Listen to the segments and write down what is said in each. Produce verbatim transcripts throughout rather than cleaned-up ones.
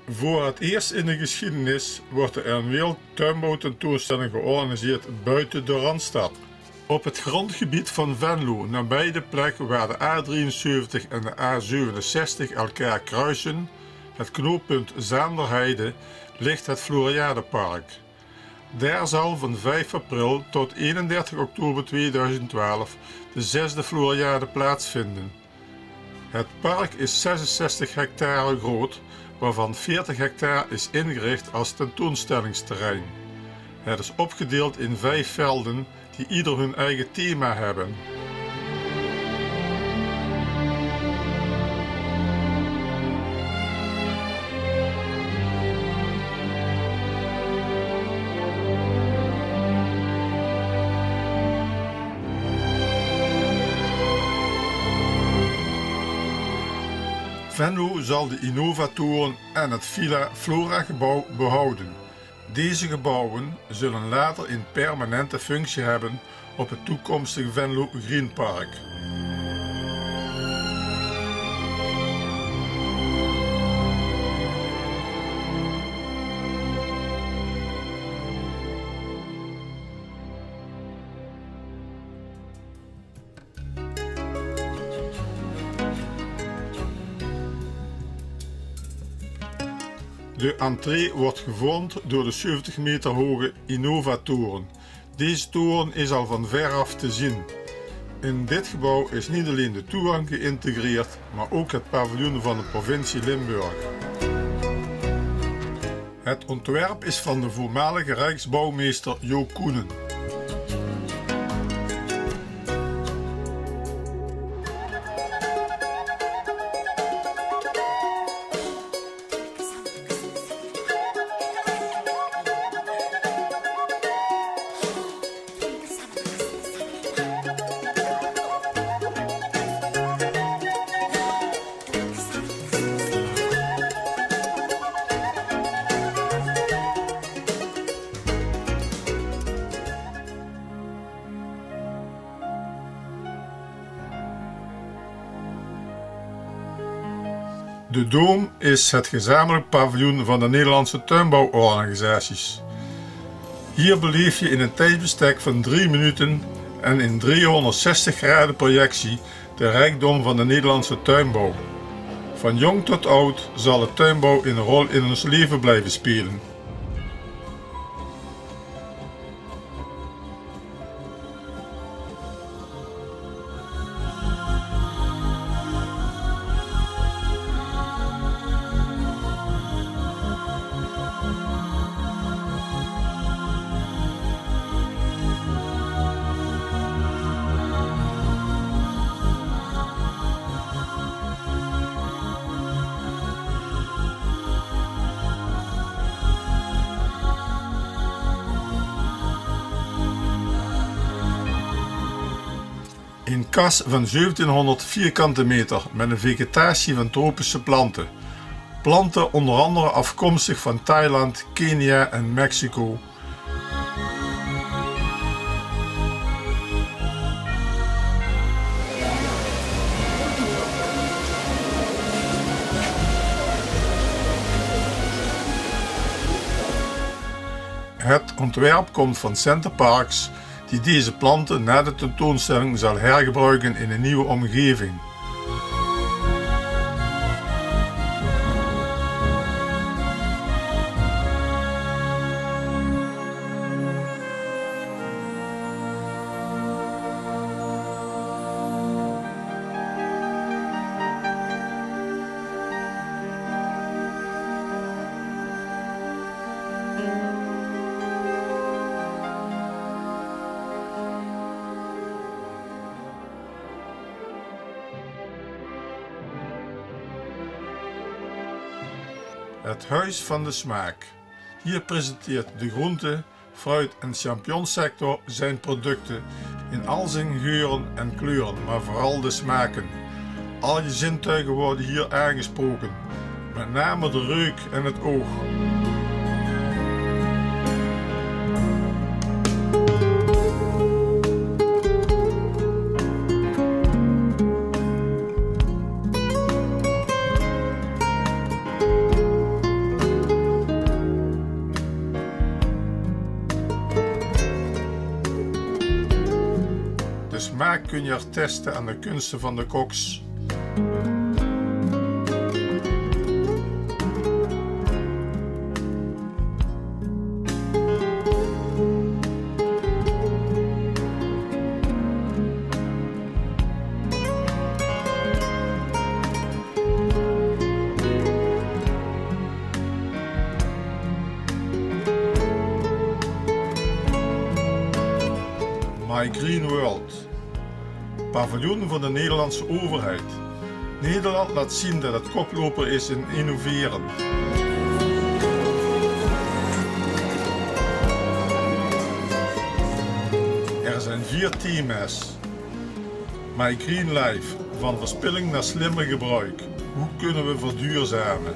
Voor het eerst in de geschiedenis wordt er een wereldtuinbouwtentoonstelling georganiseerd buiten de Randstad. Op het grondgebied van Venlo, nabij de plek waar de A drieënzeventig en de A zevenenzestig elkaar kruisen, het knooppunt Zaanderheide, ligt het Floriadepark. Daar zal van vijf april tot eenendertig oktober tweeduizend twaalf de zesde Floriade plaatsvinden. Het park is zesenzestig hectare groot, waarvan veertig hectare is ingericht als tentoonstellingsterrein. Het is opgedeeld in vijf velden die ieder hun eigen thema hebben. Venlo zal de Innova-toren en het Villa Flora-gebouw behouden. Deze gebouwen zullen later een permanente functie hebben op het toekomstige Venlo Green Park. De entree wordt gevormd door de zeventig meter hoge Innova-toren. Deze toren is al van veraf te zien. In dit gebouw is niet alleen de toegang geïntegreerd, maar ook het paviljoen van de provincie Limburg. Het ontwerp is van de voormalige rijksbouwmeester Jo Koenen. De Doom is het gezamenlijk paviljoen van de Nederlandse tuinbouworganisaties. Hier beleef je in een tijdsbestek van drie minuten en in driehonderdzestig graden projectie de rijkdom van de Nederlandse tuinbouw. Van jong tot oud zal de tuinbouw een rol in ons leven blijven spelen. Een kas van zeventienhonderd vierkante meter met een vegetatie van tropische planten. Planten onder andere afkomstig van Thailand, Kenia en Mexico. Het ontwerp komt van Center Parks, die deze planten na de tentoonstelling zal hergebruiken in een nieuwe omgeving. Het Huis van de Smaak. Hier presenteert de groente, fruit en champignonsector zijn producten in al zijn geuren en kleuren, maar vooral de smaken. Al je zintuigen worden hier aangesproken, met name de reuk en het oog. Daarna kun je er testen aan de kunsten van de koks. My Green World, paviljoen van de Nederlandse overheid. Nederland laat zien dat het koploper is in innoveren. Er zijn vier thema's. My Green Life, van verspilling naar slimmer gebruik. Hoe kunnen we verduurzamen?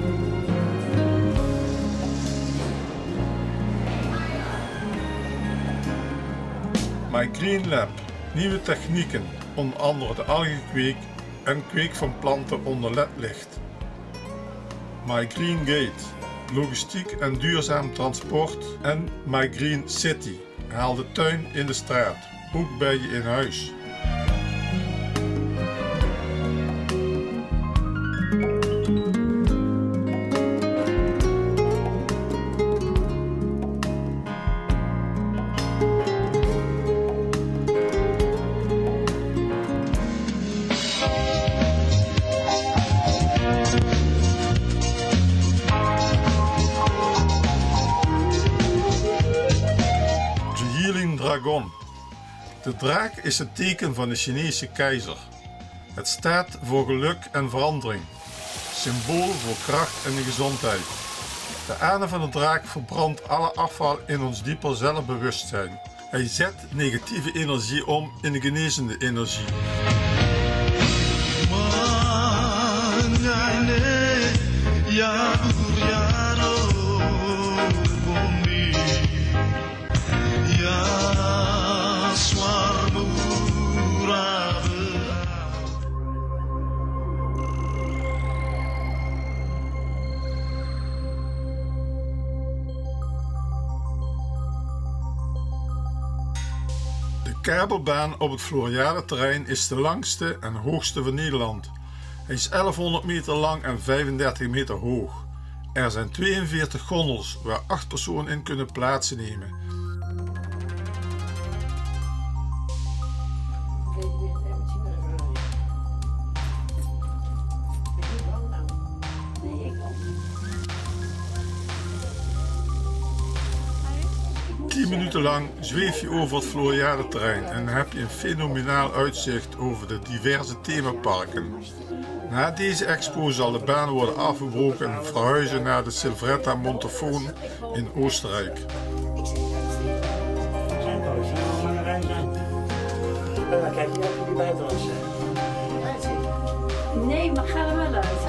My Green Lab, nieuwe technieken, onder andere de algenkweek en kweek van planten onder ledlicht. My Green Gate, logistiek en duurzaam transport. En My Green City, haal de tuin in de straat, ook bij je in huis. Dragon. De draak is het teken van de Chinese keizer. Het staat voor geluk en verandering, symbool voor kracht en gezondheid. De adem van de draak verbrandt alle afval in ons dieper zelfbewustzijn. Hij zet negatieve energie om in genezende energie. De kabelbaan op het Floriade-terrein is de langste en hoogste van Nederland. Hij is elfhonderd meter lang en vijfendertig meter hoog. Er zijn tweeënveertig gondels waar acht personen in kunnen plaatsnemen. tien minuten lang zweef je over het Floriade-terrein en heb je een fenomenaal uitzicht over de diverse themaparken. Na deze expo zal de baan worden afgebroken en verhuizen naar de Silvretta Montafon in Oostenrijk. Kijk je ook die buitenlandse? Nee, maar ga er wel uit.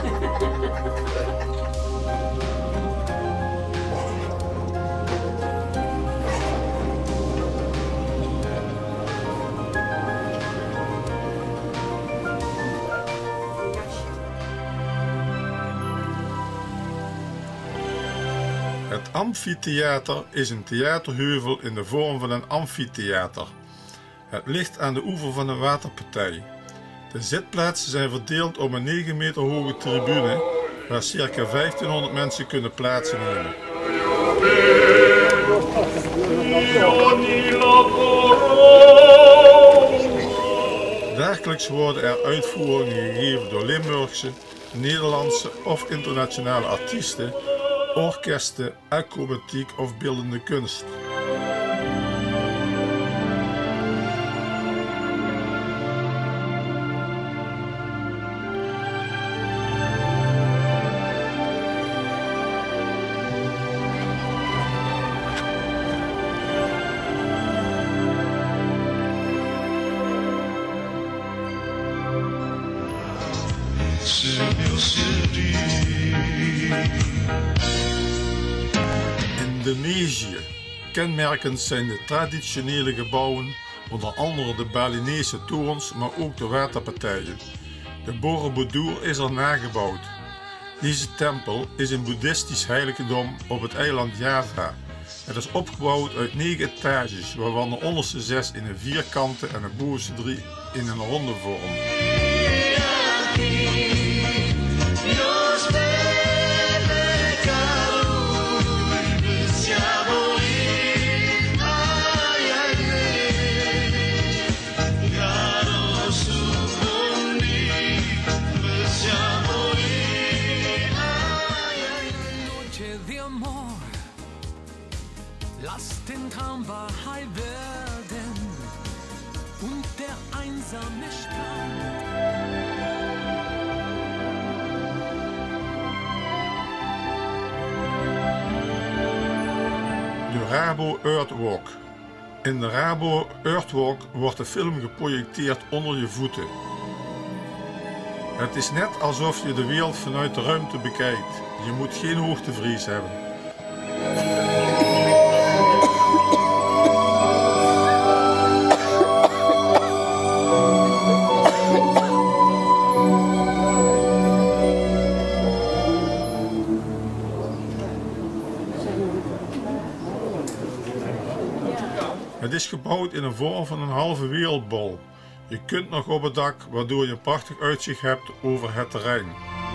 Het amfitheater is een theaterheuvel in de vorm van een amfitheater. Het ligt aan de oever van een waterpartij. De zitplaatsen zijn verdeeld op een negen meter hoge tribune waar circa vijftienhonderd mensen kunnen plaatsnemen. Dagelijks worden er uitvoeringen gegeven door Limburgse, Nederlandse of internationale artiesten, orkesten, acrobatiek of beeldende kunst. Indonesië. Kenmerkend zijn de traditionele gebouwen, onder andere de Balinese torens, maar ook de waterpartijen. De Borobudur is er nagebouwd. Deze tempel is een boeddhistisch heiligdom op het eiland Java. Het is opgebouwd uit negen etages, waarvan de onderste zes in een vierkante en de bovenste drie in een ronde vorm. Lass den Traum Wahrheit werden und der einsame Strand. De Rabo Earthwalk. In de Rabo Earthwalk wordt de film geprojecteerd onder je voeten. Het is net alsof je de wereld vanuit de ruimte bekijkt. Je moet geen hoogtevrees hebben. Het is gebouwd in de vorm van een halve wereldbol. Je kunt nog op het dak, waardoor je een prachtig uitzicht hebt over het terrein.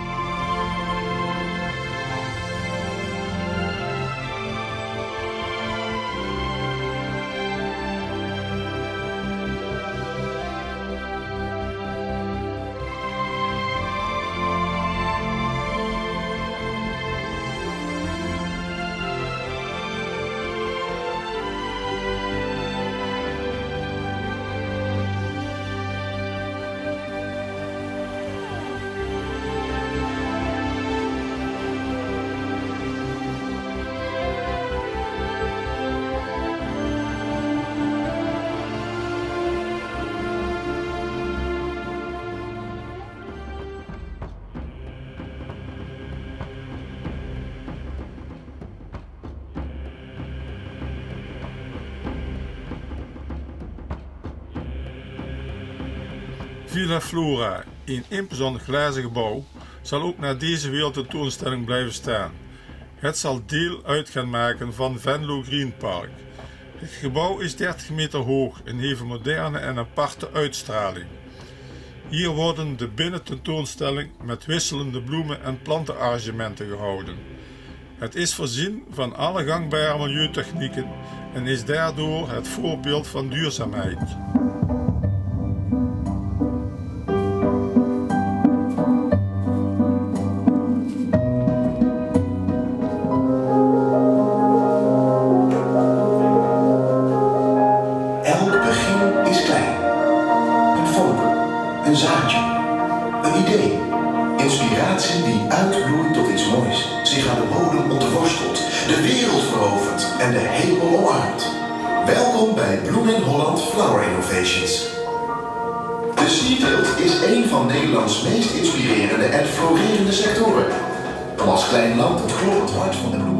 Villa Flora, een imposant glazen gebouw, zal ook na deze wereldtentoonstelling blijven staan. Het zal deel uit gaan maken van Venlo Green Park. Het gebouw is dertig meter hoog en heeft een moderne en aparte uitstraling. Hier worden de binnententoonstelling met wisselende bloemen en plantenarrangementen gehouden. Het is voorzien van alle gangbare milieutechnieken en is daardoor het voorbeeld van duurzaamheid. Een zaadje, een idee, inspiratie die uitbloeit tot iets moois, zich aan de bodem ontworstelt, de wereld verovert en de hemel omarmt. Welkom bij Bloemen Holland Flower Innovations. De sierteelt is een van Nederlands meest inspirerende en florerende sectoren. Om als klein land het kloppend hart van de bloemen.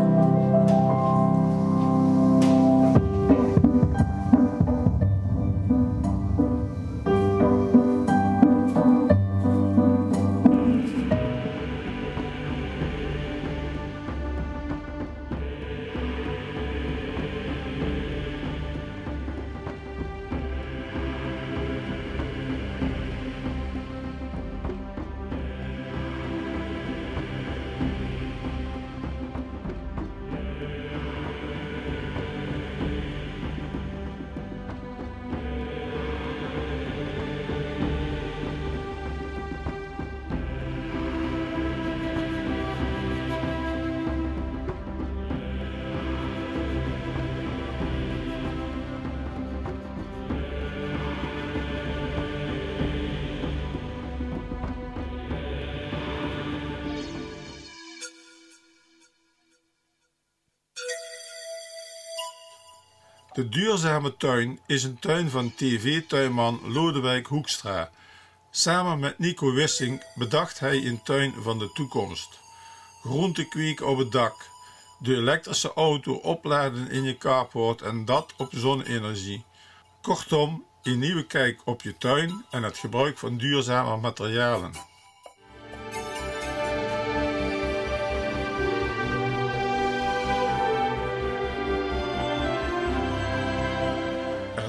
De duurzame tuin is een tuin van T V-tuinman Lodewijk Hoekstra. Samen met Nico Wissing bedacht hij een tuin van de toekomst. Groente kweken op het dak, de elektrische auto opladen in je carport en dat op zonne-energie. Kortom, een nieuwe kijk op je tuin en het gebruik van duurzame materialen.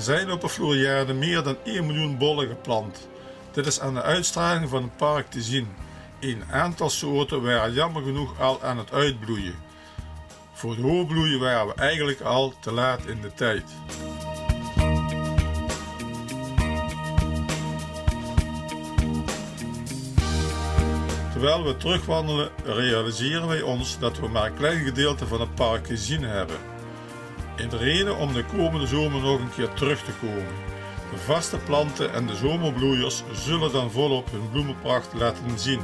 zijn op de Floriade meer dan één miljoen bollen geplant. Dit is aan de uitstraling van het park te zien. Een aantal soorten waren jammer genoeg al aan het uitbloeien. Voor de hoogbloeien waren we eigenlijk al te laat in de tijd. Terwijl we terugwandelen realiseren wij ons dat we maar een klein gedeelte van het park gezien hebben. Een reden om de komende zomer nog een keer terug te komen. De vaste planten en de zomerbloeiers zullen dan volop hun bloemenpracht laten zien.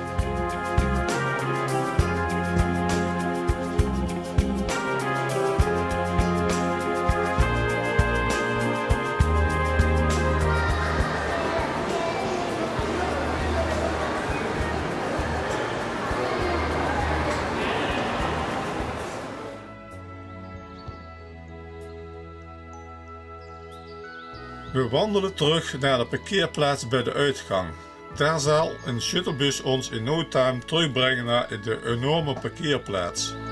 We wandelen terug naar de parkeerplaats bij de uitgang. Daar zal een shuttlebus ons in no time terugbrengen naar de enorme parkeerplaats.